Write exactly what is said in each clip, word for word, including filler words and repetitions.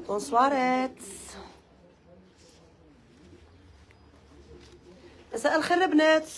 بونسوارات. مساء الخير البنات.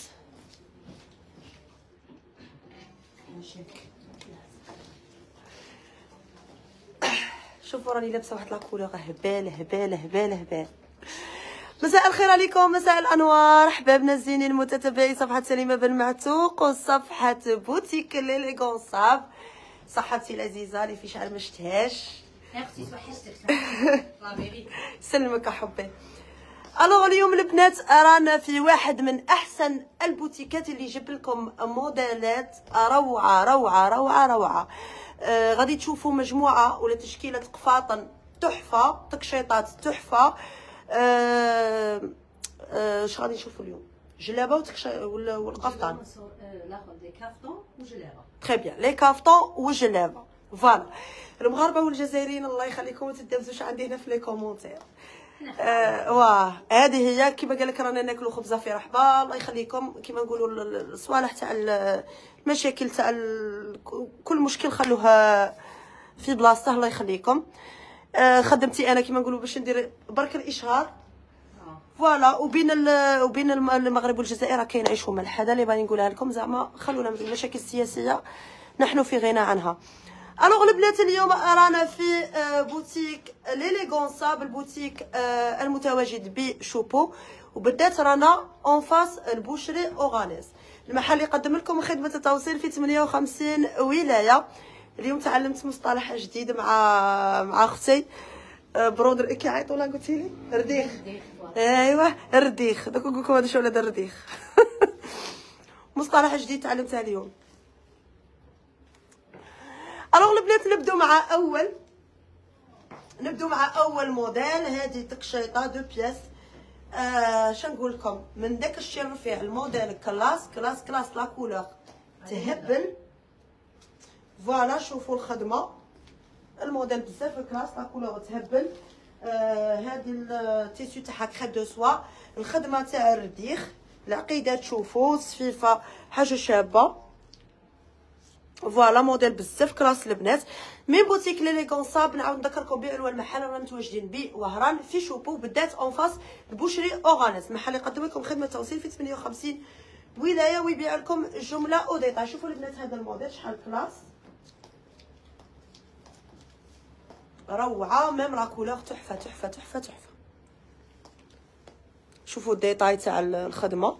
شوفوا راني لابسه واحد لاكولور هبال هبال هبال هبال. مساء الخير عليكم، مساء الانوار حبابنا الزينين المتتبعين صفحه سليمه بن معتوق وصفحه بوتيك ليليغون صاب. صحتي العزيزه اللي في شعر ما شتهاش يا اختي توحشتك سلمك يا حبي. الوغ اليوم البنات رانا في واحد من احسن البوتيكات اللي جبت لكم موديلات روعه روعه روعه روعه. آه غادي تشوفوا مجموعه ولا تشكيله قفاطن تحفه، تقشيطات تحفه. آه آه اش غادي نشوفوا اليوم؟ جلابه وتكشي ولا والقفطان. ناخذ لي كافتون وجلابه. تري بيان، لي كافتون وجلابه. فوالا المغاربه والجزائريين الله يخليكم ما تدابزوش عندي هنا في لي كومونتير. آه واه هذه هي كيما قال لك رانا ناكلوا خبزه في رحبه. الله يخليكم كيما نقولوا الصوالح تاع المشاكل تاع كل مشكل خلوها في بلاصته. الله يخليكم. آه خدمتي انا كيما نقولوا باش ندير برك الاشهار. فوالا وبين وبين المغرب والجزائر كاين عيش وملح. هذا اللي بغاني نقولها لكم، زعما خلونا من المشاكل السياسيه نحن في غنى عنها. الوغ البنات اليوم رانا في بوتيك ليليغون صاب، البوتيك المتواجد بشوبو، وبالذات رانا اون فاس البوشري اوغانيز. المحل يقدم لكم خدمه التوصيل في ثمانية وخمسين ولايه. اليوم تعلمت مصطلح جديد مع مع اختي برودر كيعيطوا لها قلتي لي رديخ. ايوا رديخ، دوك نقول لكم هذا شو ولاد الرديخ. مصطلح جديد تعلمته اليوم. الوغ البنات نبدو مع اول نبدو مع اول موديل. هذه تقشيطه دو بياس. آه شنقول لكم من داك الشيء الرفيع الموديل كلاس كلاس كلاس لا كولور تهبل. فوالا شوفوا الخدمه، الموديل بزاف كلاس لا كولور تهبل. آه هذه التيسيو تاعها كريب دو سوا، الخدمه تاع الرديخ، العقيده تشوفوا صفيفه حاجه شابه. فوالا موديل بزاف كلاس البنات من بوتيك ليليغون صاب. نعاود نذكركم بعنوان المحل، رانا متواجدين بوهران في شوبو، بالذات اون فاس البوشري اوغانيز. المحل يقدم لكم خدمه توصيل في ثمانية وخمسين ولايه ويبيع لكم جمله او ديتاي. شوفوا البنات هذا الموديل شحال كلاس روعه، ميم لا كولور تحفه تحفه تحفه تحفه. شوفوا الديتاي تاع الخدمه.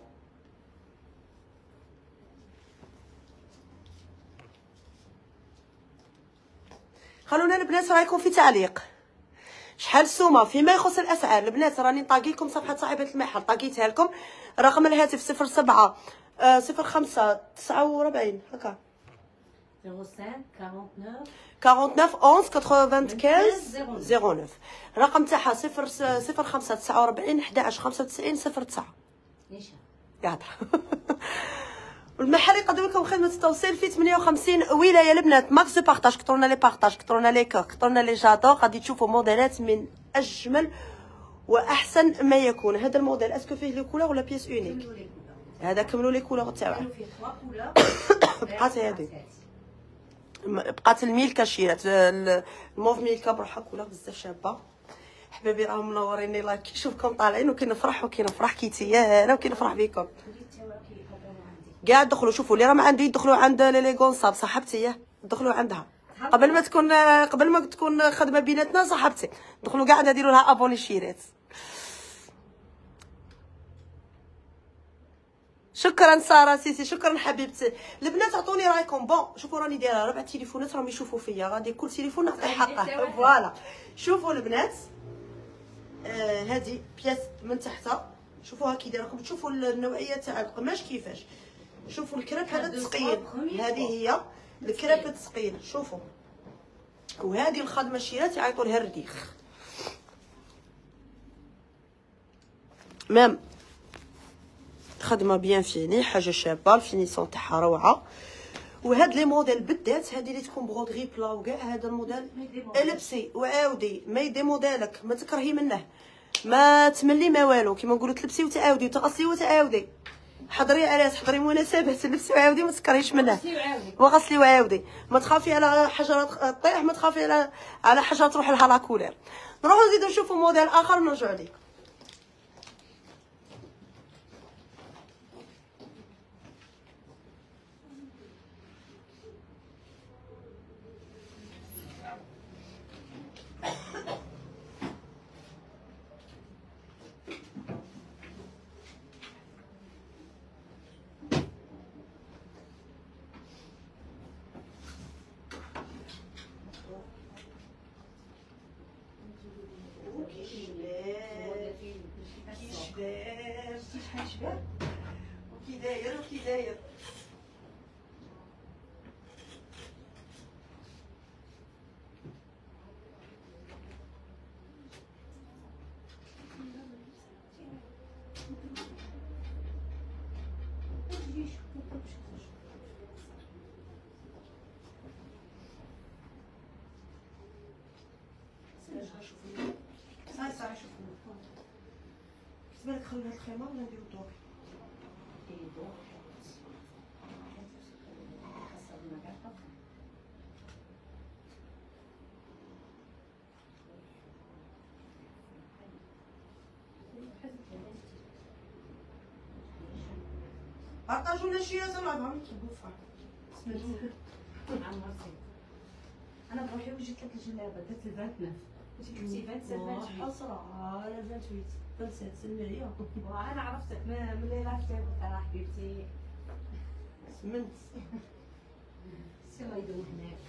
خلونا البنات رايكم في تعليق شحال السومه فيما يخص الاسعار. البنات راني نطاقي لكم صفحه صاحبه المحل، طاقيتها لكم. رقم الهاتف صفر سبعة صفر خمسة تسعة وأربعين هكا صفر خمسة أربعة تسعة واحد واحد خمسة تسعة صفر تسعة. رقم تاعها صفر صفر خمسة تسعة وأربعين أحد عشر خمسة وتسعين صفر تسعة. نيشان يا المحل يقدم لكم خدمه التوصيل في ثمانية وخمسين ولايه. البنات ماكس دو بارطاج، كثرنا لي بارطاج، كثرنا لي كوك، كثرنا لي جادور. غادي تشوفوا موديلات من اجمل واحسن ما يكون. هذا الموديل اسكو فيه لي كولور ولا بيس اونيك؟ هذا كملوا لي كولور تاعو. بقات هذه بقات الميلكا شيرات الموف ميلكا بروحها كولور بزاف شابه. حبابي راهم منوريني لايك كيشوفكم طالعين وكنفرح وكنفرح كيتي انا وكنفرح بكم. كاع دخلوا شوفوا اللي راهم عندي يدخلوا عند ليليغون صاب صاحبتي، دخلوا عندها قبل ما تكون قبل ما تكون خدمه بيناتنا صاحبتي. دخلوا كاع نديروا لها ابوني شيرات. شكرا ساره سيسي، شكرا حبيبتي. البنات عطوني رايكم. بون شوفوا راني دايره ربع تليفونات راهم يشوفوا فيا، غادي كل تليفون نعطيه حقه. فوالا شوفوا البنات آه هذه بياس من تحتها شوفوها كي دايره، راكم تشوفوا النوعيه تاع القماش كيفاش. شوفوا الكريب هذا الثقيل، هذه هي الكريب الثقيل شوفوا. وهذه الخدمه الشيرات يعيطوا لها الرديخ. مام خدمه بيان فيني، حاجه شابه، الفينيسيون تاعها روعه. وهاد لي موديل بالذات هذه اللي تكون بغودغي بلا وكاع هذا الموديل البسي وعاودي ما يدي موديلك، ما تكرهي منه، ما تملي ما والو، كيما نقولوا تلبسي وتعاودي وتغسلي وتعاودي. حضري علاش حضري مناسبات لبسي وعاودي ما تسكريش منه غسلي وعاودي. وغسلي وعاودي ما تخافي على حجره تطيح ما تخافي على على حجره تروح لها لا كولير. نروحو نزيدو نشوفو موديل اخر ونرجعو ليك. وكي داير وكي داير صاي صاي شوفوا بالك خلينا الخيمه ولا نديرو الدور. بارطاجونا شي زعما بغا نطلبو فيها. انا بروحي وجيت لك الجلابه درت الفانتناف جبتي فانتسيت حسره على فانتويت فانسات سمي عليا. وانا عرفتك من ملي عرفتك راه حبيبتي سمنت سي الله يدوم هناك.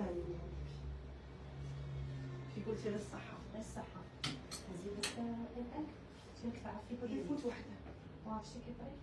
كي قلتي لي الصحه الصحه زيدت الان شنو تعرفي غادي نفوت وحده واش كي طريق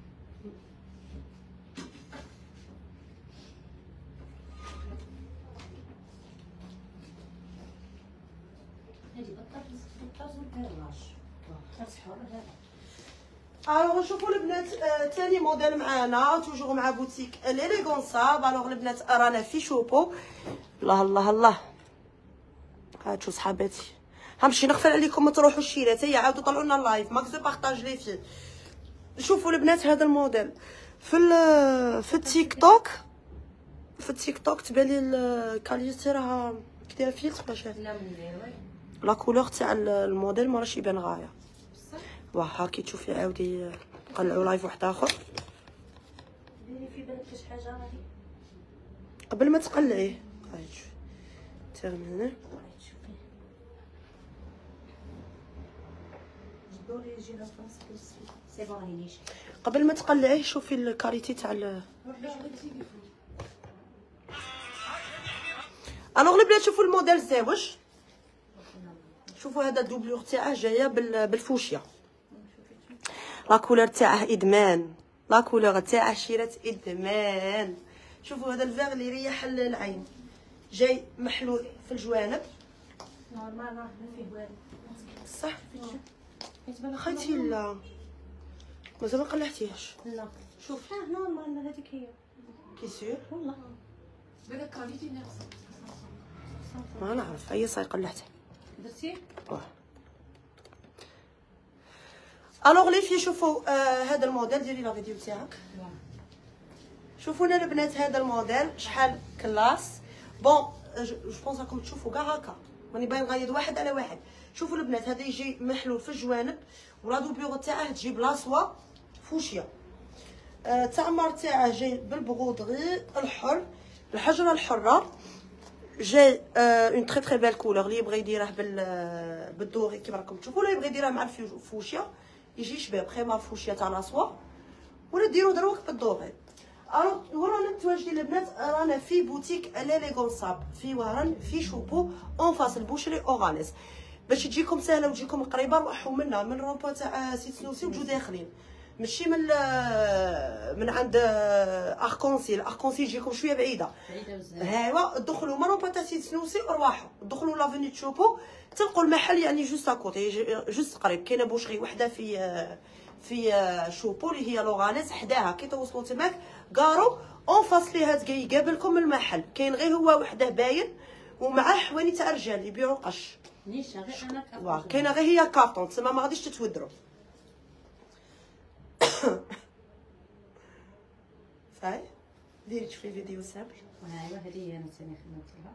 هادي بطاطس بطاطس والكراش تصحوا هذا. الوغ نشوفوا البنات ثاني آه موديل معانا توجور مع بوتيك ليليغونساب. الوغ البنات رانا في شوبو. الله الله الله هاتشو صحاباتي غنمشي نغفل عليكم ما تروحوش الشيرات. هيا عاودوا طلعوا لنا اللايف ماكس دو بارطاج لي فيه. شوفوا البنات هذا الموديل في في التيك توك في التيك توك تبان لي الكاليتي راها كي دايره فيلتر ولا شحال. لا من لا كولور تاع الموديل ما راهش يبان غايه. واه هاكي تشوفي عاودي نقلعوا لايف واحد اخر. ديري في بالك شي حاجه راهي قبل ما تقلعيه هاي تشوفي تيرميني. شوفي جدوري يجي لا فرنسا سي بون راهي نيشان. قبل ما تقلعيه شوفي الكاليتي تاع ال الوغ البنات شوفوا الموديل الزاوج. شوفوا هذا الدوبلور تاعه جايه بالفوشيا. لا كولور تاعه ادمان. لا كولور تاعه شيرات ادمان. شوفوا هذا الفيغ اللي يريح العين جاي محلول في الجوانب. نورمال راه ما فيه والو صح خايتي لا مازال ما قلعتيهاش. لا شوف ها نورمال هذيك هي كي سير والله بالك كاليتي ناقصه ما نعرف هي صاي قلعتها درتي واه. الوغ لي في شوفوا آه هذا الموديل ديري لا فيديو تاعك. شوفوا لنا البنات هذا الموديل شحال كلاس. بون جو بونس راكم تشوفوا كاع هكا ماني باين نغيض واحد على واحد. شوفوا البنات هذا يجي محلول في الجوانب ولا دوبلور تاعه تجيب لاصوا فوشيا. آه تعمر تاعه جاي بالبغودغي الحر الحجره الحره جاي اون تري تري بال كولور. اللي يبغي يديره بال بالدوري كيما راكم تشوفوا ولا يبغي يديره مع الفوشيا يجي شباب خيمه الفوشيا تاع لاصوا ولا ديروا دروك بالدوري. الوغ ورانا متواجدين البنات رانا في بوتيك ليليغونساب في وهران في شوبو اون فاس البوشري اورانيس. باش تجيكم سهله وتجيكم قريبه روحوا منا من روبا تاع سيت سنوسي وجو داخلين ماشي من من عند اركونسيل. اركونسيل تجيكم شويه بعيده بعيده بزاف. ايوا دخلوا من روبا تاع سيت سنوسي ورواحوا دخلوا لافوني تشوبو تلقوا المحل يعني جوست اكوتي جوست قريب. كاينه بوشري وحده في في شوبو اللي هي لوغانيس حداها كي توصلوا تماك كارو اون فاس ليها تجي يقابلكم المحل. كاين غير هو وحده باين ومعاه حواني تاع رجال يبيعوا قش نيشان غير انا واه. كاينه غير هي كارطون تما ما غاديش تتودروا. هاي ديري تشوفي فيديو سامبل. ايوا هذه هي انا ثاني خدمت لها.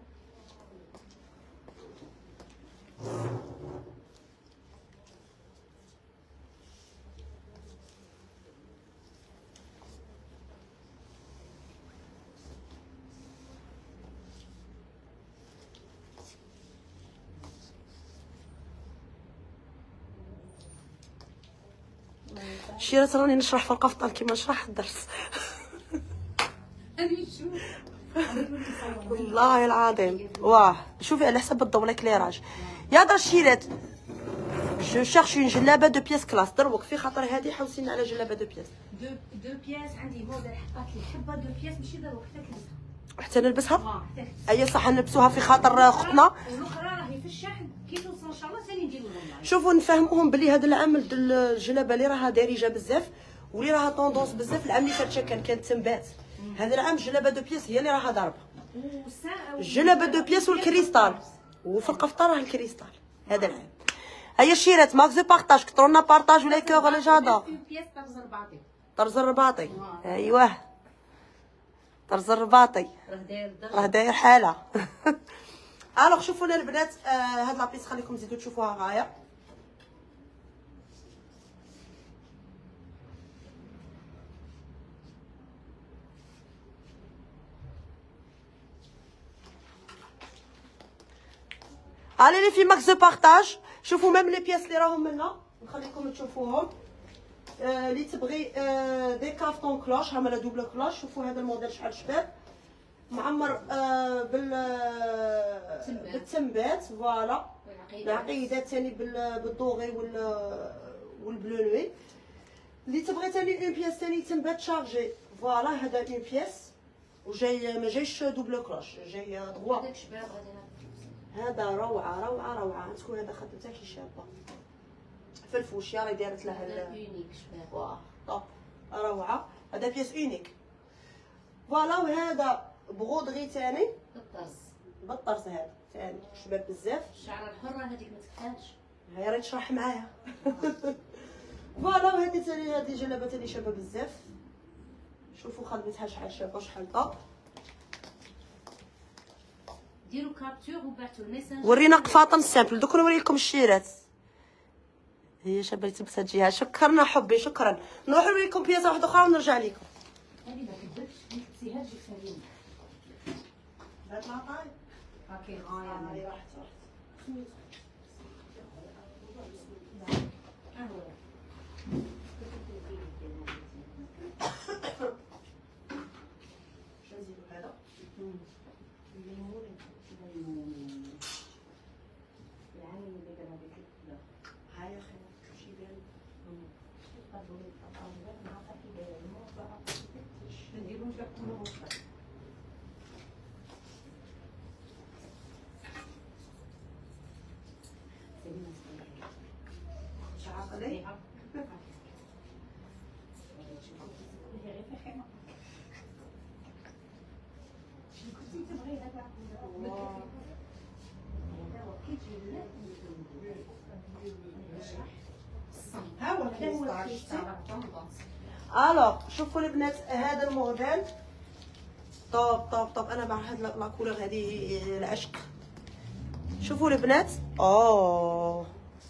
شيرات راني نشرح في القفطان كيما نشرح الدرس. هذه شوف والله العظيم واه شوفي على حسب الضوء ليكليراج يا دار شيرات. جو شيرش اون جلابه دو بياس كلاس دروك في خاطر هذه حوسينا على جلابه دو بياس. دو دو بياس عندي موديل حطات لي حبه دو بياس ماشي دروك حتى تلبسها. حتى نلبسها؟ اه حتى اي صح نلبسوها في خاطر اختنا. والاخرى راهي في الشحن كي توصل ان شاء الله ثاني نديرو لهم. شوفوا نفهموهم بلي هذا العام الجلابه اللي راها دارجه بزاف واللي راها طوندونس بزاف. العام اللي فات كان كانت تنبات. هذا العام جلابه دو بياس هي اللي راها ضاربه. الجلابه دو بياس والكريستال وفي القفطان راه الكريستال هذا العام. هيا شيرات ماكس دو بارطاج كترونا بارطاج ولا كور ولا جادور. بياس طرز رباطي. طرز الرباطي ايوه طرز الرباطي راه داير راه داير حاله. الوغ شوفوا لنا البنات آه هاد لابيس خليكم تزيدوا تشوفوها غايه. علي لي في ماكس دو بارطاج. شوفوا ميم لي بياس اللي راهم منا نخليكم تشوفوهم. اللي آه تبغي آه دي كارطون كلوش هما دوبل كلوش. شوفوا هذا الموديل شحال شباب معمر آه بال بالتنبات فوالا. العقيده ثاني بالدوغي وال والبلو نوي. اللي تبغي ثاني اون بياس ثاني تنبات شارجي فوالا. هذا اون بياس وجاي ما جايش دوبل كلوش جاي دغوا. هذا روعه روعه روعه. تكون هذا خدمتها كي شابه في الفوشيا راهي دارت لها اونيك شباب. واه طوب روعه. هذا بياس اونيك فوالا. وهذا بغودغي ثاني بالطرز بالطرز هذا ثاني شباب بزاف. الشعره الحره هذيك ما تحتاجش. هيا راه تشرح معايا. فوالا. وهذه ثاني هذه جلابه ثاني شابه بزاف. شوفوا خدمتها شحال شابه وشحال طاب. ديروا كابتور وبعثوا الميساج. ورينا قفاطن سامبل. دوك نوري لكم الشيرات. هي شابه تلبسها تجيها. شكرا حبي شكرا. نروح نوري لكم بياسه واحده اخرى ونرجع لكم. هذه ما كذبتش ما تلبسيهاش ديك سالينا. هاد لاطاي هاكي غايه هاي راحت الوغ شوفوا البنات هذا الموديل طوب طوب طوب. انا بعرف هاد لا كولور هذه العشق. شوفوا البنات اوه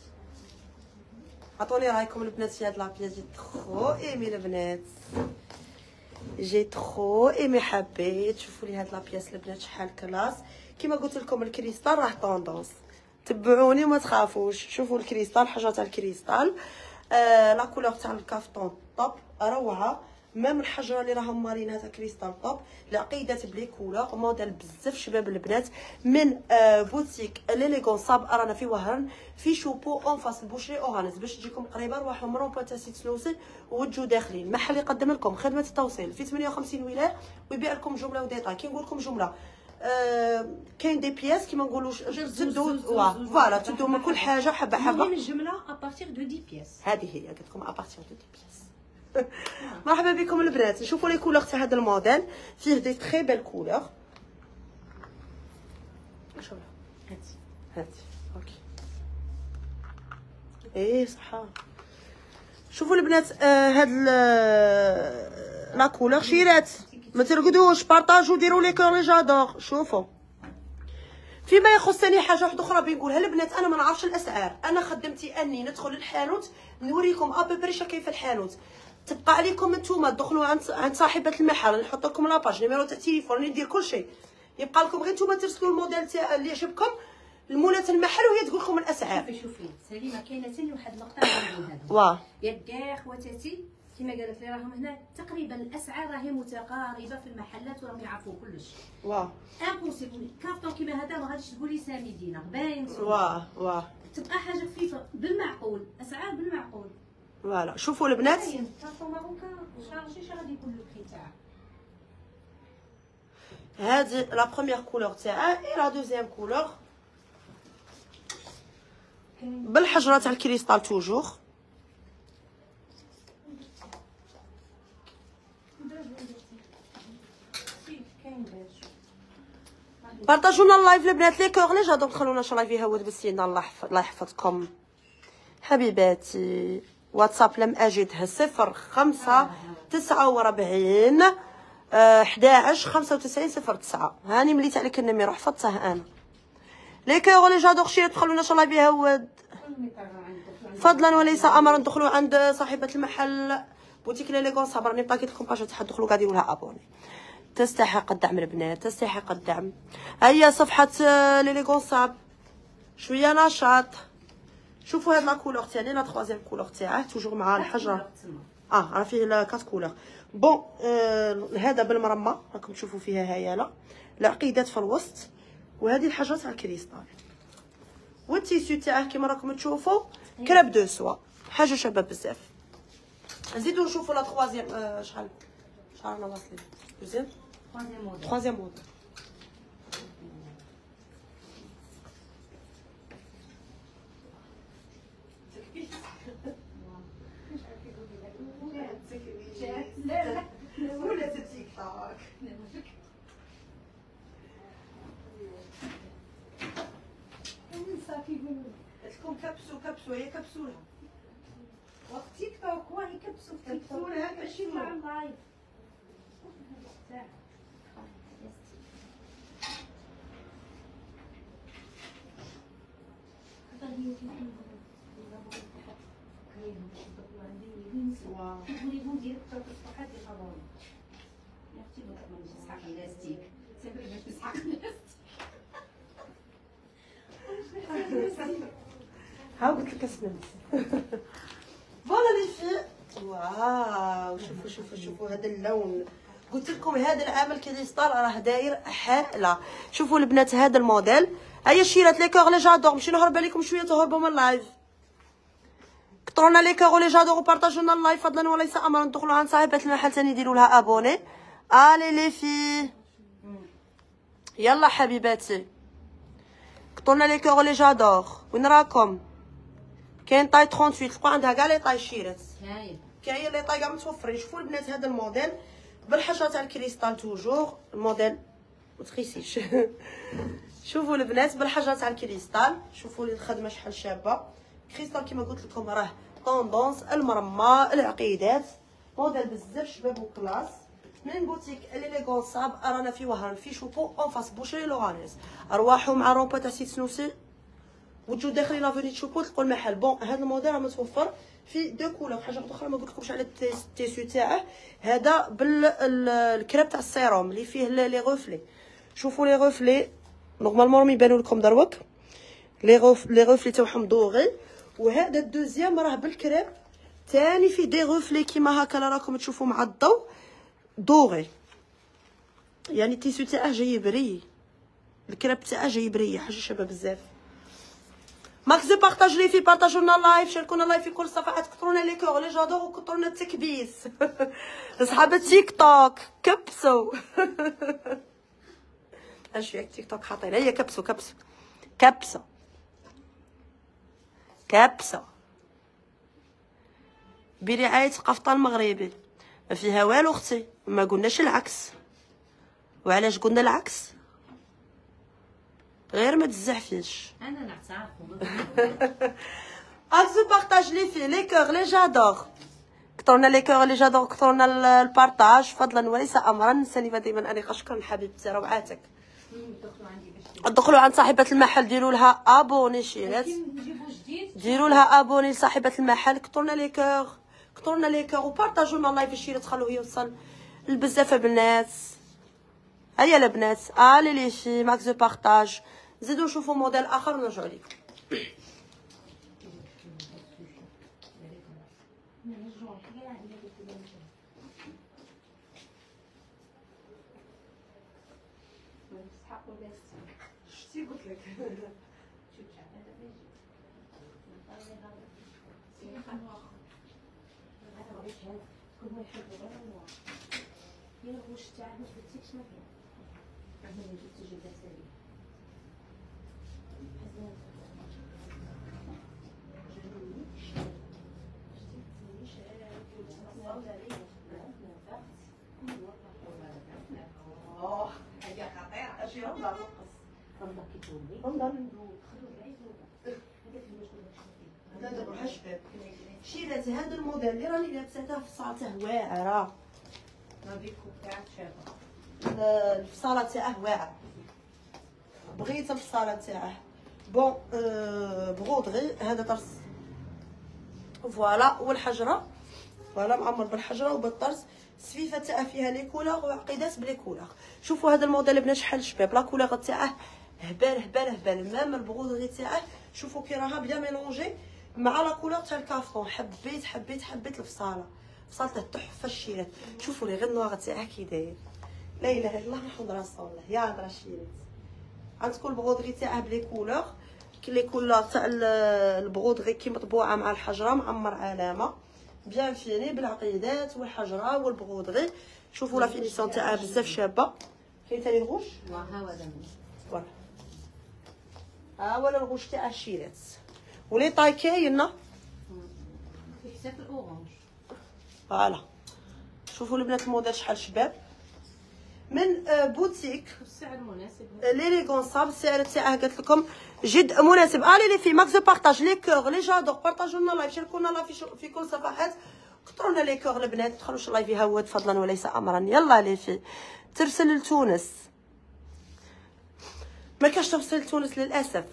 عطوني رايكم البنات في هاد لابيس. جي ترو ايمي البنات جي ترو ايمي. حبيت شوفوا لي هاد لابيس البنات شحال كلاس. كيما قلت لكم الكريستال راه طوندونس. تبعوني وما تخافوش. شوفوا الكريستال حاجه تاع الكريستال. آه لا كولور تاع الكافتون طوب روعه. ميم الحجره اللي راهم مارينها تاع كريستال طوب. العقيده بلي كولور موديل بزاف شباب البنات من آه بوتيك ليليغون صاب رانا في وهران في شوبو اون فاس البوشري اورانس. باش تجيكم قريبه روحوا من رومبو تاع سيت سلوسل وتجوا داخلين. محل يقدم لكم خدمه التوصيل في ثمانية وخمسين ولايه ويبيع لكم جمله وديتاي. كي نقول لكم جمله آه كاين دي بياس كيما نقولوا تبدو فوالا تبدو من كل حاجه حبه حبه. المهم الجمله ابارتيغ دو عشرة بياس. هذه هي قلت لكم ابارتيغ دو عشرة بياس. مرحبا بكم البنات. نشوفوا لي كولور تاع هذا الموديل فيه دي تري بيل كولور. شوفوا هاتي هاتي اوكي ايه صح. شوفوا البنات آه هاد لا كولور شيرات ما ترقدوش، بارطاجوا ديروا لي كور لي جادور. شوفوا فيما يخصني حاجه واحده اخرى بنقولها البنات، انا ما نعرفش الاسعار. انا خدمتي اني ندخل للحانوت نوريكم ابيبري شا كاين في الحانوت. تبقى عليكم نتوما تدخلوا عند عند صاحبه المحل، نحط لكم لاباج نيميرو تاع التليفون، ندير كل شيء. يبقى لكم غير نتوما ترسلوا الموديل تاع اللي يعجبكم لمولات المحل وهي تقول لكم الاسعار. شوفي شوفي سليمه، كاينه ثاني واحد النقطه غنقول هذا واه ياك كاع خواتاتي كما قالت لي راهم هنا تقريبا الاسعار راهي متقاربه في المحلات وراهم يعرفوا كلش. واه امبوسيبل كارطون كيما هذا ما غاديش تقولي سامي دينار باين. واه واه تبقى حاجه خفيفه بالمعقول، اسعار بالمعقول. فوالا شوفوا البنات، باين كارطون ماروكان شارجي شحال غادي يكون لو بري تاعها. هذه لا بروميير كولور تاعها اي لا دوزيام كولور بالحجره تاع الكريستال توجور. بارطاجونا اللايف البنات لي كور لي جادور، دخلونا شي لايف يهود بالسيدنا. الله يحفظ الله يحفظكم حبيباتي. واتساب لم اجده صفر خمسة تسعة وربعين حداعش خمسة وتسعين صفر تسعة. هاني مليت عليك النميرو حفظته انا. لي كور لي جادور شي دخلونا شي لايف يهود فضلا وليس امرا. ندخلوا عند صاحبه المحل بوتيك ليليغون صابر، راني باكيت لكم باش تدخلوا قاعدين لها ابوني. تستحق الدعم البنات، تستحق الدعم. هيا صفحه ليليغون صاب شويه نشاط. شوفوا هاد لا كولور تاعي لا تروازيام كولور تاعه توجور مع الحجره. اه راه فيه لا كات كولور. بون آه هذا بالمرمى راكم تشوفوا فيها هياله العقيدات في الوسط، وهذه الحاجه تاع الكريستال، والتيسو تاعه كيما راكم تشوفوا كراب دو سوا، حاجه شابه بزاف. نزيدو نشوفوا لا تروازيام آه شحال شحال رانا واصلين. دوزيام تروازيام موديل. تروازيام موديل. لا لا ولا تيك توك صافي يقولوا لكم كبسوا كبسوا هي كبسولها وقت تيك توك واه يكبسوا في تيك توك كبسولها ماشي مع اللايف. تقولي ديريكتور تصبحات يخبروني يا اختي ما تقوليش تسحق اللاستيك سيبري باش تسحق اللاستيك. ها قلت لك اسنان. فوالا لي في واو شوفوا شوفوا شوفوا هذا اللون. قلت لكم هذا العام الكريستال راه داير حاله. شوفوا البنات هذا الموديل. هيا شيرات لي كور لي جادور. نمشي نهرب عليكم شويه تهربوا من اللايف. كثرونا لي كور لي جادور وبارطاجونا اللايف فضلا وليس امرا. ندخلوا عند صاحبه المحل ثاني يديروا لها ابوني. الي لي في يلا حبيباتي كثرونا لي كور لي جادور. وين راكم؟ كاين طاي ثمانية وثلاثين تلقوا عندها كاع لي طاي شيرات. هايل كاين لي طاي كاع متوفرين. شوفوا البنات هذا الموديل بالحجره تاع الكريستال توجور الموديل ما تخيسيش. شوفوا البنات بالحجره تاع الكريستال. شوفوا لي الخدمه شحال شابه. كريستال كيما قلت لكم راه طوندونس المرمى العقيدات موديل بزاف شباب وكلاس من بوتيك ليليغون صاب. رانا في وهران في شوبو اون فاس بوشري لوغانيز. ارواحوا مع رومبا تاع سيت سنوسي وتجو داخلين لافوني تشوفوا تلقوا المحل. بون هذا الموديل راه متوفر في دو كولور. حاجه اخرى ما قلت لكمش على التيسو تاعه. هذا بالكريب تاع السيروم اللي فيه لي غوفلي. شوفوا لي غوفلي نورمالمون راهم يبانوا لكم دروك لي غوف لي غوفلي تاعهم دوغي. وهذا الدوزيام راه بالكريب ثاني فيه دي غوفلي كيما هكا راكم تشوفوا مع الضوء دوغي. يعني التيسو تاعه جاي بري، الكريب تاعه جاي بري، حاجه شابه بزاف. ماكس دو بارطاج لي في بارطاجونا لايف، شاركونا لايف في كل الصفحات، كثرونا لي كور لي جادور وكثرونا التكبيس. اصحاب التيك توك كبسوا. اش فيك تيك توك خطير. هيا كبسوا كبسوا كبسوا كبسوا برعاية قفطان مغربي. ما فيها والو اختي، ما قلناش العكس. وعلاش قلنا العكس؟ غير ما تزعفيش. انا نعترف. اكسو بارطاج لي في لي كور لي جادور. كثرنا لي كور لي جادور، كثرنا البارطاج فضلا وليس امرا. نساني دائما اني شكرا حبيبتي روعاتك. دخلوا عند صاحبه المحل ديروا لها ابوني شيرات، ديروا لها ابوني لصاحبه المحل. كثرنا لي كور كثرنا لي كور وبارطاجوا لنا اللايف الشيرات، خلوه يوصل لبزاف البنات. هيا البنات الي لي في ماكس دو بارطاج. زيدوا شوفوا موديل اخر ونرجعوا لكم. شتي قلت لك اوه هي خطيره. اجي نضرب هذا بروح شباب. شيرات هذا الموديل اللي راني لابسته في صالته واعره، هذيك تاع شابه الفصاله تاعه واعر، بغيت الفصاله تاعه بون أه بغودغي. هذا طرس فوالا، والحجره فوالا معمر بالحجره وبالطرس. السفيفه تاعه فيها لي كولور وعقيدات بلي كولور. شوفوا هذا الموديل بنا شحال شباب، لا كولور تاعه هبال هبال هبال. مام البغودغي تاعه شوفوا كي راها بيان ميلونجي مع لا كولور تاع الكافطون. حبيت حبيت حبيت الفصاله، فصالته تحفه الشيرات. شوفوا لي غير النوار تاعها كي داير، لا اله الا الله محمد رسول الله. يا هضره الشيرات عندكم البغودغي تاعه بلي كولور، كي لي كولور تاع البغودغي كي مطبوعه مع الحجره معمر علامه بيان فيني بالعقيدات والحجره والبغودغي. شوفوا لا فينيسيون تاعها بزاف شابه. كاين ثاني الغوش ها هو هذا فوالا، ها هو الغوش تاع الشيرات. ولي طاي كاينه في حساب الاورانج. فوالا شوفوا البنات الموديل شحال شباب من بوتيك. السعر مناسب ليليغونساب. السعر تاعها قلت لكم جد مناسب. الي لي في ماكس دو بارطاج لي كور لي جادور، بارطاجوا لنا لايف، شاركونا لايف في كل صفحات، كثروا لنا لي كور البنات. ما تدخلوش اللايف يهود فضلا وليس امرا. يلا لي في ترسل لتونس، ما كاش ترسل لتونس للاسف.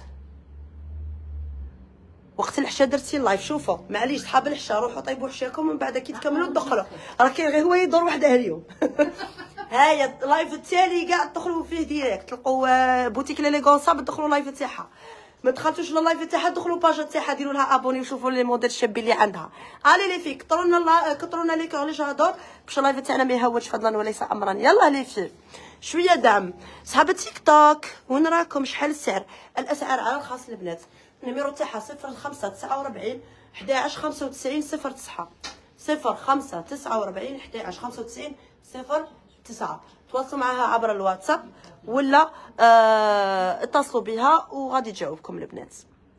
وقت العشاء درتي اللايف. شوفوا معليش صحاب العشاء روحوا طيبوا عشاكم ومن بعد كي تكملوا تدخلوا، راه كاين غير هو يدور وحده اليوم. هايا اللايف التالي كاع تدخلوا فيه ديريكت، تلقوا بوتيك ليليغونساب تدخلوا اللايف تاعها. ما دخلتوش لللايف تاعها دخلوا باجا تاعها ديروا لها ابوني وشوفوا لي موديل الشابين اللي عندها. الي لي في كثروا لنا كثروا لنا لي كور لي جادور باش اللايف تاعنا ما يهودش فضلا وليس امرا. يلا لي في شويه دعم صحاب التيك توك. وين راكم؟ شحال السعر؟ الاسعار على الخاص البنات. النيميرو تاعها صفر خمسة تسعة وربعين حداعش خمسة وتسعين صفر تسعة، صفر خمسة تسعة وربعين حداعش خمسة وتسعين صفر تسعة. تواصلوا معها عبر الواتساب ولا آه اتصلوا بها وغادي تجاوبكم البنات.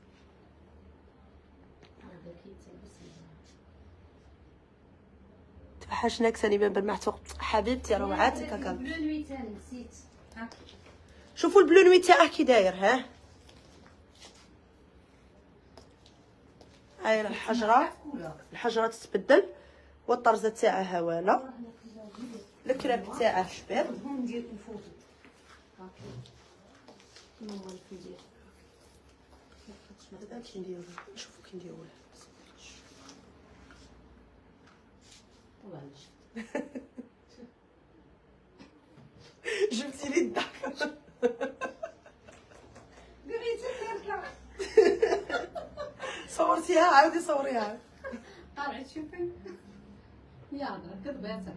توحشناك سليمان بن محتوق حبيبتي روعاتك. هكا بلو نوي تاعي نسيت. شوفوا البلو نوي تاعه كي داير. ها هاي الحجره، الحجره تتبدل والطرزه تاعها هواله. الكراب تاعه شباب. ندير الفوطو هذا كي نديرو نشوفو كي نديرو جبتي لي الضحك. صورتيها عاودي صوريها. طلعت شوفي يا هضره كذباتها.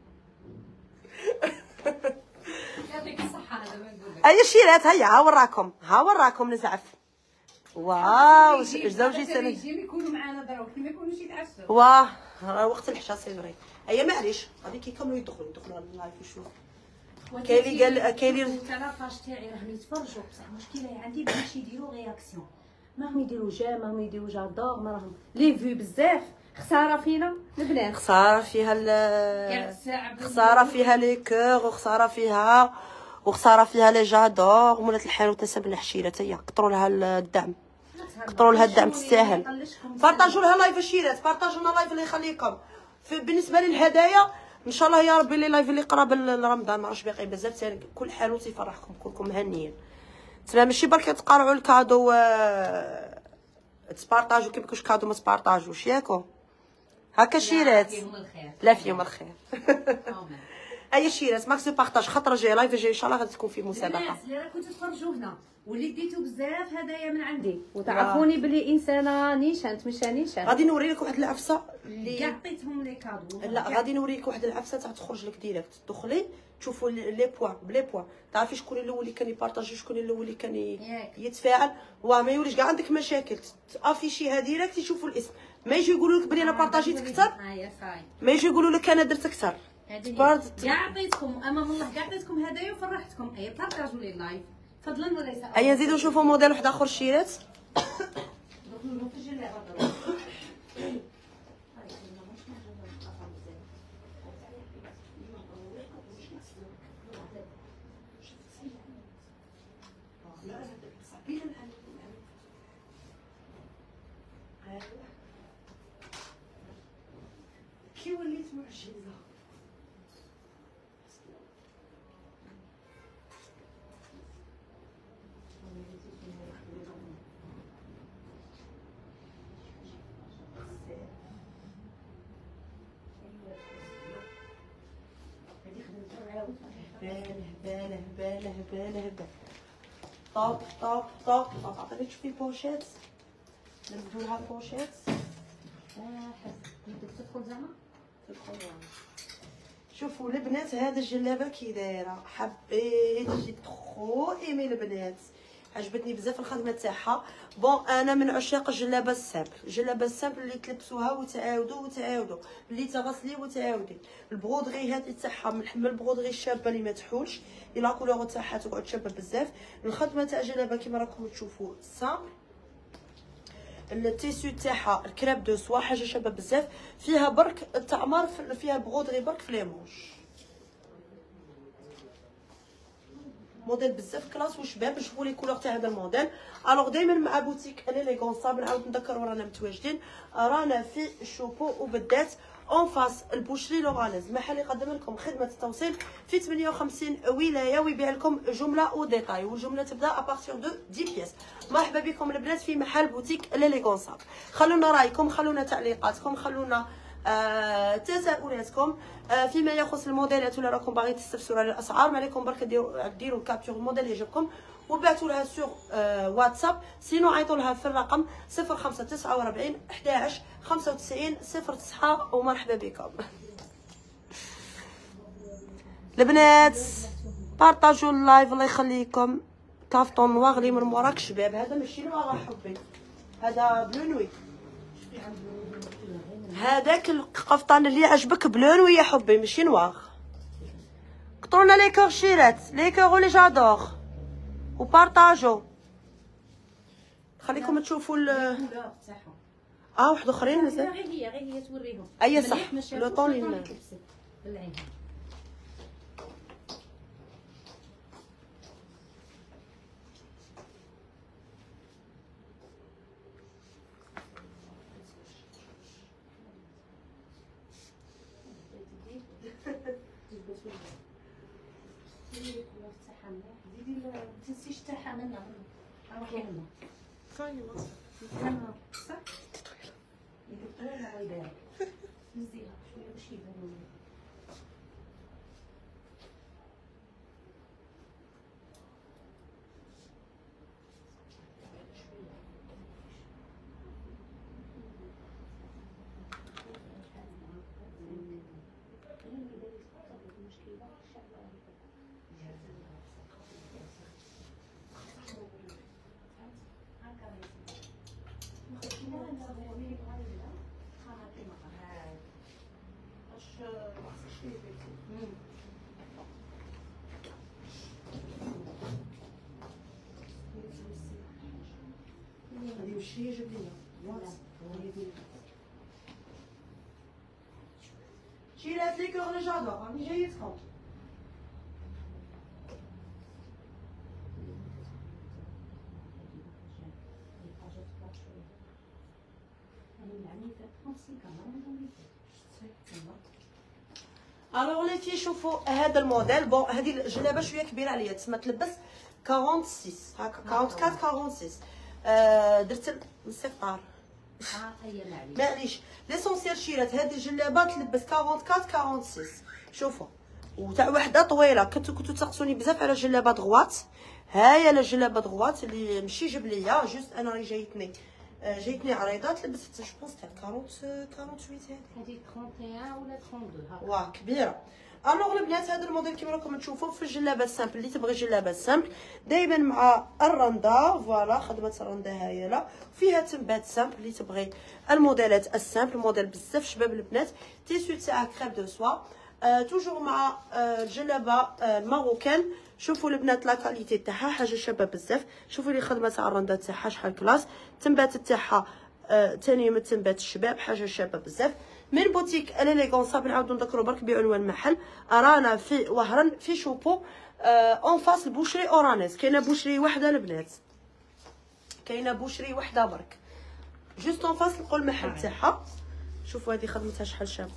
يعطيك الصحه. هذا ما نقول لك. هيا شيرات هيا ها وراكم ها وراكم نزعف. واو زوجي سنه يجيو يكونوا معنا دروك ما يكونوش يتعشوا. واه راه وقت العشاء سي فري. هيا معليش غادي كيكملوا يدخلوا يدخلوا اللايف يشوفوا. كاين اللي قال كاين اللي تاع لاباج تاعي راهم يتفرجوا بصح المشكله عندي باش يديروا رياكسيون. ما هم يديروا جا ما هم يديروا جادور ما راهم لي فيو بزاف. خساره فينا البنات، خساره فيها ال خساره فيها لي كور وخساره فيها وخساره فيها لي جادور. ومولات الحانوت نسب الحشيره حتى هي كثروا لها الدعم. كثروا لها الدعم تستاهل. بارطاجوا لها لايف الشيرات، بارطاجوا لنا لايف اللي يخليكم. بالنسبه للهدايا ان شاء الله يا ربي لي لايف اللي قراب لرمضان ما عرفتش باقي بزاف ثاني كل حال تيفرحكم كلكم مهنيين. تما ماشي برك تقارعوا الكادو آه... تبارطاجوا كي ماكوش كادو ما تبارطاجوش ياكو هكا شيرات. لا فيهم الخير. اي شيرات ماكس دو بارطاج خطره جايه لايف جاي ان شاء الله غادي تكون فيه مسابقه. الناس اللي راكم تتفرجوا هنا واللي ديتو بزاف هدايا من عندي وتعرفوني بلي انسانه نيشانت مش نيشانت. غادي نوري لك واحد العفسه اللي كاع عطيتهم لي كادو. لا غادي نوري لك واحد العفسه تاع تخرج لك ديريكت تدخلي تشوفوا لي بوين بلي بوين تعرفي شكون الاول اللي كان يبارطاجي شكون الاول اللي كان يتفاعل وما يوليش كاع عندك مشاكل تافيشيها ديريكت يشوفوا الاسم ما يجي يقولوا لك بلي انا بارطاجيت اكثر ما يجي يقولوا لك انا درت اكثر. كاع عطيتكم امام الله كاع عطيتكم هدايا وفرحتكم. اي بارطاجوا لي اللايف فضلا وليس امرا. ايا نزيدو نشوفوا موديل واحد اخر شيرات. كي وليت معجزه. باله باله باله باله باله طوب طوب طوب طوب. عطيني تشوفي بوشيت نبدو لها بوشيت. اه حس تدخل زعما تدخل زعما. شوفوا البنات هذا الجلابه كي دايره حبيت جيت خو ايمي البنات عجبتني بزاف الخدمه تاعها. بون انا من عشاق الجلابه السامبل الجلابه السامبل اللي تلبسوها وتعاودوا وتعاودوا اللي تغسلي وتعاودي. البغودغي هذه تاعها من حمل البغودغي الشابه اللي ما تحولش لا كولور تاعها تقعد شابه بزاف. الخدمه تاع الجلابه كيما راكم تشوفوا سامبل. التيسو تاعها الكريب دو سوا حاجه شابه بزاف فيها برك التعمار فيها بغودغي برك في لي مونش. موديل بزاف كلاس وشباب. نشوفوا لي كولور تاع هذا الموديل. الوغ دائما مع بوتيك ليليغونسابل نعاود نذكر رانا متواجدين رانا في الشوبو وبالذات اون فاس البوشري لوغانيز محل يقدم لكم خدمه التوصيل في ثمانية وخمسين ولايه ويبيع لكم جمله وديتاي والجمله تبدا ابارتيغ دو عشرة بياس. مرحبا بكم البنات في محل بوتيك ليليغونسابل. خلونا رايكم خلونا تعليقاتكم خلونا آه تساؤلاتكم آه فيما يخص الموديلات ولا راكم باغيين تستفسروا على الاسعار. ما عليكم برك ديروا ديروا كابتور الموديل اللي يعجبكم وبعثوا لها سور آه واتساب. سينو عيطوا لها في الرقم صفر خمسة تسعة وأربعين أحداش خمسة وتسعين صفر تسعة ومرحبا بكم البنات. بارطاجوا اللايف الله يخليكم. كافطون نواغ لي من موراك شباب. هذا ماشي نواغ حبي هذا بلو نوي. هذاك القفطان اللي عجبك بلون ويا حبي ماشي نواغ. قطرونا لي كور شيرات لي كور لي جادور وبارطاجو. خليكم تشوفوا ال اه واحد اخرين مازال غير هي غير هي توريهم. اي صح لو طون لنا تنسيش تاعها منا روحي لنا ثاني مصر انا صح يدير لها غير نزيها شويه باش يبانوا هذه وش هي جاب لينا شيلات لي كور لي جادور راني جايتكم. الوغ لي في شوفوا هذا الموديل. بون هذه الجلابه شويه كبيره عليا تسمى تلبس أربعة وستين هكا أربعة وأربعين أربعة وستين. آه درت السيطار اه هي معليش معليش ليسونسيال شيرات. هذه الجلابه تلبس أربعة وأربعين أربعة وستين. شوفوا وتاع وحده طويله. كنتو كنتو تسقسوني بزاف على جلابه دغوات. هاهي لا جلابه دغوات اللي ماشي جبليه جوست انا راه جايتني جايتني عريضه لبست جو بونس تاع أربعين ثمانية وثمانين هذه واحد وثلاثين ولا اثنين وثلاثين هكا. واه كبيره. الوغ البنات هذا الموديل كيما راكم تشوفوا في الجلابه السامبل. اللي تبغي جلابه سامبل دائما مع الرنده. فوالا خدمه الرنده هايله فيها تنبات سامبل. اللي تبغي الموديلات السامبل موديل بزاف شباب البنات. تيسو تاعها كريب دو سوا. آه توجور مع آه الجلابه آه الماروكان. شوفوا البنات لا كاليتي تاعها حاجه شابه بزاف. شوفوا لي خدمه تاع الرنده تاعها شحال كلاس. تنبات تاعها آه تاني من تنبات الشباب حاجه شابه بزاف. من بوتيك اليغونسا. نعاودو نذكروا برك بعنوان المحل. رانا في وهران في شوبو اون فاس البوشري اورانيس. كاينه بوشري وحده البنات كاينه بوشري وحده برك جوست اون فاس لقوا المحل تاعها. شوفوا هذه خدمتها شحال شابه.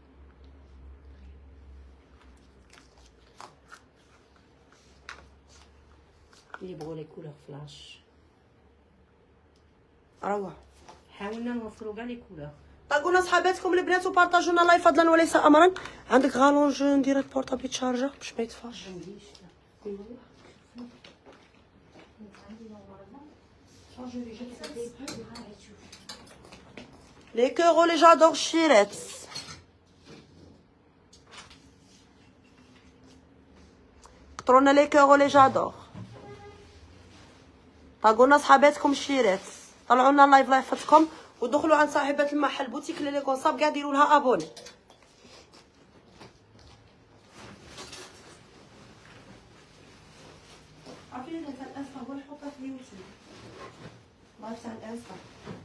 اللي يبغوا لي كولور فلاش روعه. حاولنا نوفروا كاع لي كولور. طاقونا صحاباتكم البنات وبارطاجونا لايف فضلا وليس امرا. عندك غالونج ندير بورطابل تشارجر باش ما يطفاش. لي كورو لي جادور شيرات. قطرونا لي كورو لي جادور. طاقونا صحاباتكم شيرات. طلعونا لايف لايفتكم ودخلوا عند صاحبه المحل بوتيك لي كونصاب كاع ديروا لها ابوني. عارفين هذا تاع الانستا هو نحطها في اليوتيوب. لايف تاع الانستا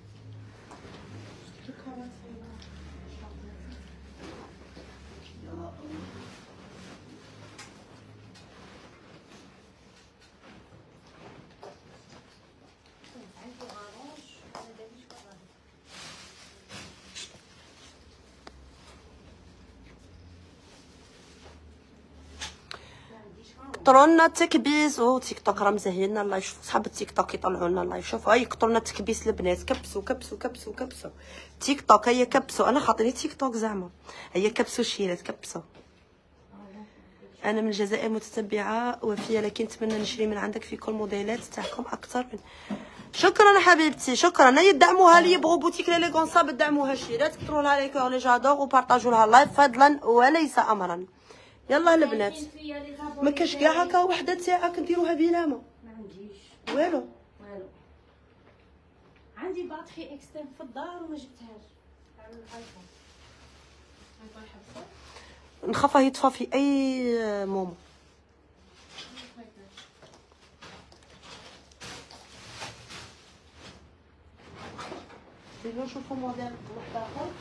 قطرونا التكبيس. او تيك توك راه مزهينا اللايف. شوفوا صحاب التيك توك يطلعوا لنا اللايف. شوفوا هاي قطرونا التكبيس البنات. كبسوا كبسوا كبسوا كبسوا تيك توك. هيا كبسوا. انا خاطيني تيك توك زعما. هيا كبسوا شيرات كبسوا. انا من الجزائر متتبعه وفيه لكن نتمنى نشري من عندك في كل موديلات تاعكم اكثر من. شكرا حبيبتي شكرا. هيا دعموها لي يبغوا بوتيك لي كونصاب دعموها شيرات. كثروا لها لي كور لي جادور وبارطاجوا لها اللايف فضلا وليس امرا. يلا البنات ما كاش كاع هكا وحده تاعك نديروها بينامه. ما عنديش والو والو. عندي باتري اكسترن في الدار وما جبتهاش على الايفون. نخافها يطفى في اي مومون. ديروا شوفوا موديل واحد اخر.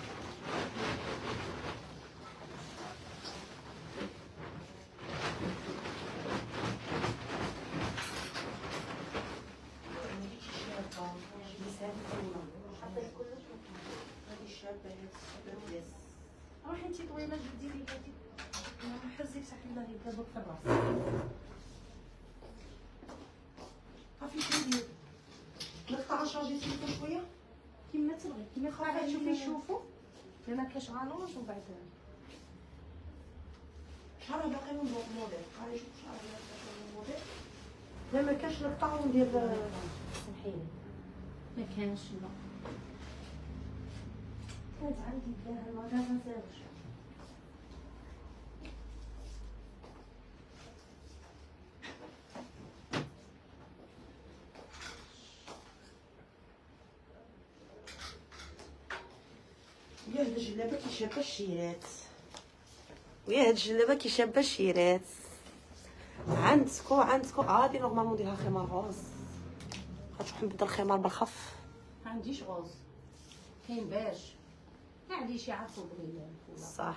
روحي انتي طويله جدي لي هادي حزي بصح الله يبارك في الراس. عافية ندير نقطع شارجي تليفون شويه كيما تبغي كيما تبغي تشوفي شوفوا لا ما كاش غالونج وبعد شحال باقي من الموديل. هاي شوف شحال باقي من الموديل. لا ما كاش نقطع وندير سمحيلي ما كانش لا. كانت عندي فيها المغازه زاوج. ويا هاد الجلابه كي شابه الشيرات. ويا هاد الجلابه كي شابه الشيرات. عندكو عندكو عادي نورمالمون نديرها خمار روز. غتروح نبدل الخمار بالخف. ما عنديش غوز كاين باج. ما عنديش يعرفوا بلي صح.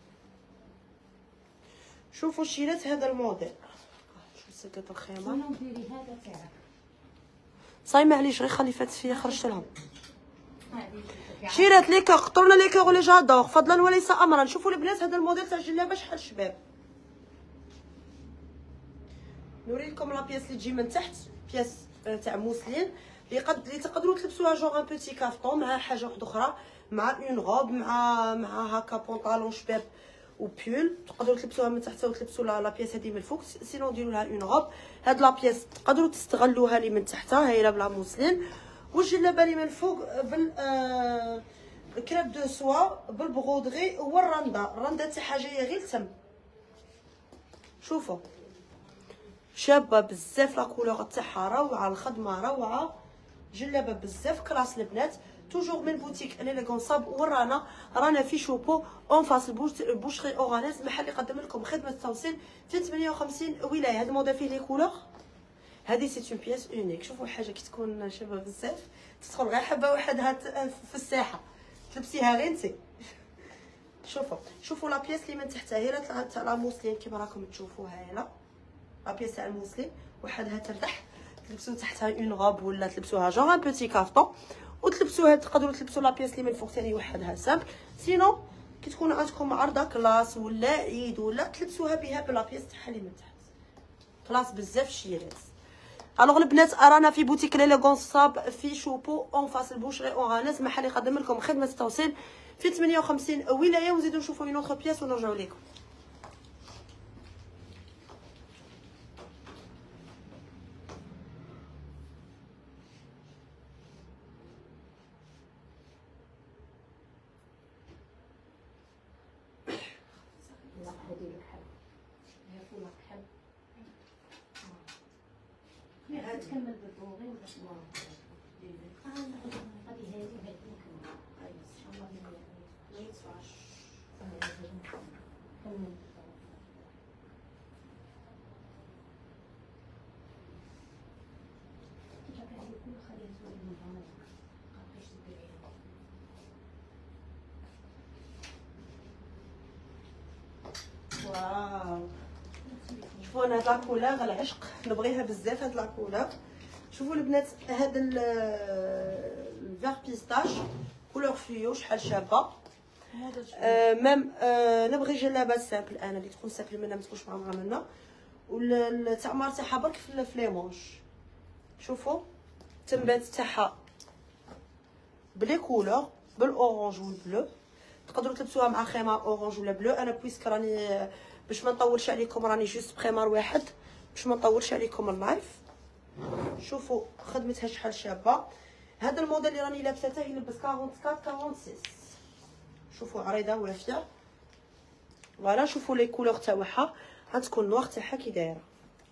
شوفوا الشيرات هذا الموديل. شوف سكت الخمار. انا نديري هذا تاعك صاي معليش غير خلي فات فيا خرجت لهم. شيرات لي كور قطرنا لي كور لي جادور فضلا وليس امرا. شوفوا البنات هذا الموديل تاع الجلابه شحال شباب. نوريكم لا بياس اللي تجي من تحت بياس تاع موسلين اللي قد اللي تقدروا تلبسوها جوغ ان بوتي كافتون مع حاجه واحده اخرى مع اون غوب مع مع هكا بونطالون شباب وبيول. تقدروا تلبسوها من تحت وتلبسوا لا بياس هذه من الفوق سينو ديروا لها اون غوب. هاد لا بياس تقدروا تستغلوها لي من تحتها هي بلا موسلين. والجلابه لي من الفوق بال آه كريب دو سوا بالبغودغي والرنده. الرنده تاعها جايه غير تم. شوفوا شابه بزاف لا كولور تاعها روعه الخدمه روعه جلابه بزاف كلاس البنات توجور من بوتيك ليليغون صاب. ورانا رانا في شوبو اون فاس البوشري اورانيز محل يقدم لكم خدمه التوصيل في ثمانية وخمسين ولايه. هذا الموديل فيه لي كولور هذه سي اون بياس اونيك. شوفوا حاجه كي تكون شابه بزاف تدخل غير حبه وحدها في الساحه تلبسيها غير انت. شوفوا شوفوا لا بياس اللي من تحتها هي تاع لا موسلين كيما راكم تشوفوها هنا لا بياس تاع الموسلين وحدها ترتاح تلبسوا تحتها اون غوب ولا تلبسوها جونغ ان بوتي كافتون وتلبسوها. تقدروا تلبسوا لا بياس اللي من فوق ثاني وحدها سامبل. سينو كي تكون عندكم عرضه كلاس ولا عيد ولا تلبسوها بها بلا بياس تاعها اللي من تحت كلاس بزاف شيرات. الوغ البنات رانا في بوتيك ليليغون صاب في شوبو اون فاس البوشري اورانيز محل يقدم لكم خدمه التوصيل في ثمانية وخمسين ولايه. ونزيدو نشوفوا اون اوتر بياس ونرجعوا لكم. تكمل بالطوغي ولا شنو؟ اه غادي هذه وهذه نكمل. ان شاء الله ما يدفعش. كمل. كيف هذه كل خليها تولي من هنا. قاعدش تديريها. واو شوفوا انا هاد لاكولور العشق نبغيها بزاف هاد لاكولور. شوفوا البنات هاد الفيغ بيستاش كولور فيو شحال شابه. آه ميم آه نبغي جلابه سامبل انا اللي تكون سامبل منها ما تكونش معمره منها والتعمار تاعها برك في ليمونش. شوفوا التنبات تاعها بلي كولور بالاورانج والبلو. تقدروا تلبسوها مع خيمه اورانج ولا بلو. انا بويسك راني باش ما نطولش عليكم راني جوست بخمار واحد باش ما نطولش عليكم اللايف. شوفوا خدمتها شحال شابه. هذا الموديل اللي راني لابساته يلبس أربعة وأربعين أربعة وستين. شوفوا عريضه وافيه فوالا. شوفوا لي كولور تاعها غتكون نوار تاعها كي دايره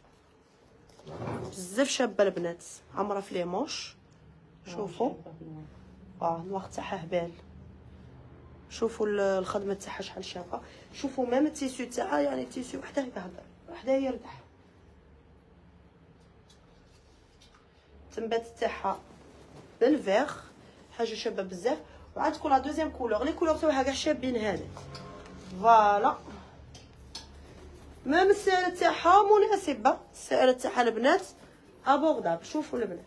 بزاف شابه البنات عامره في لي مونش. شوفوا اه نوار تاعها هبال. شوفوا الخدمه تاعها شحال شابه. شوفوا ميم التيسيو تاعها يعني التيسيو وحده يهضر وحده يرتاح. التنبات تاعها بالفيغ حاجه شابه بزاف. وعندكم لا دوزيام كولور لي كولور تاعها كاع شابين هذا فوالا. ميم السعر تاعها مناسبه السعر تاعها البنات ابوردابل. شوفوا البنات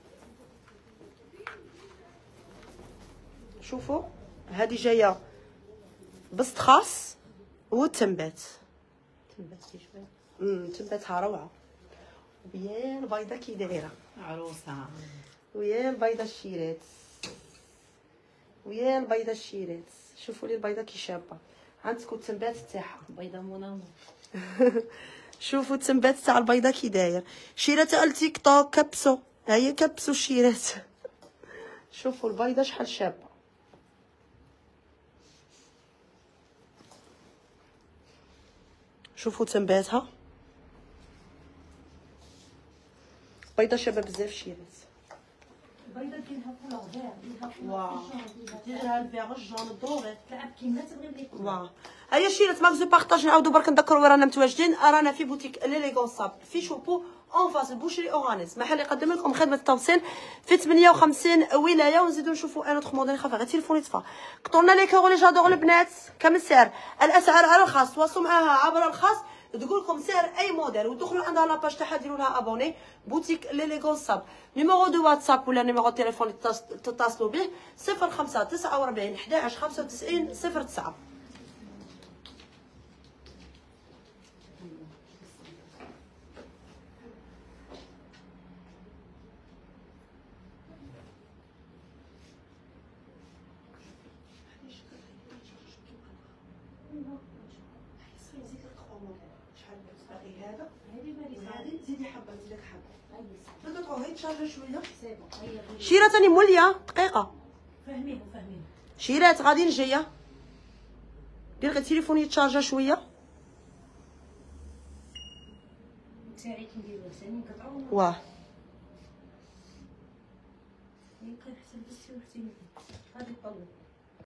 شوفوا هذه جايه بسط خاص والتنبات تنبات كيشبه امم تنباتها روعه ويا البيضه كي دايره عروسه ويا البيضه الشيرات ويا البيضه الشيرات. شوفوا لي البيضه كي شابه. عندكم التنبات تاعها بيضه منوره. شوفوا التنبات تاع البيضه كي داير. شيره تاع التيك توك كبسو ها هي كبسو الشيرات. شوفوا البيضه شحال شابه. شوفوا تنباتها بيضه شابه بزاف شيرات. البيضه ديرها كولور فيغ ديرها واو ديرها الفيغ الجون الدوري تلعب كيما تبغي بلي واو. هيا شيرات ماكس دو بارطاج. نعاودو برك نذكروا رانا متواجدين رانا في بوتيك ليليغون صاب في شوبو اون فاس البوشري اورانيز محل يقدم لكم خدمه التوصيل في ثمانية وخمسين ولايه. ونزيدو نشوفوا ان اوتر موديل خاف غير تليفوني طفى. قطرنا لي كور لي جادور البنات كم السعر الاسعار على الخاص. تواصلوا معاها عبر الخاص تقول لكم سعر اي موديل، ودخلوا عندها لاباج تاعها ديروا لها ابوني. بوتيك ليليغون صاب. نيميرو دو واتساب ولا نيميرو تليفون تتصلوا به صفر خمسة تسعة وأربعين حداش خمسة وتسعين صفر تسعة. زيدي حبه زيدك حبه. بدك تعوضي تشارجي شويه. هي شيرة تاني موليه دقيقه. فاهمين فاهمين. شيرات غادي نجيه. دير غير تليفوني يتشارجا شويه. تاعي كنديرو ثاني نقطعو. واه كنحسب بالسي وحتى غادي نطول.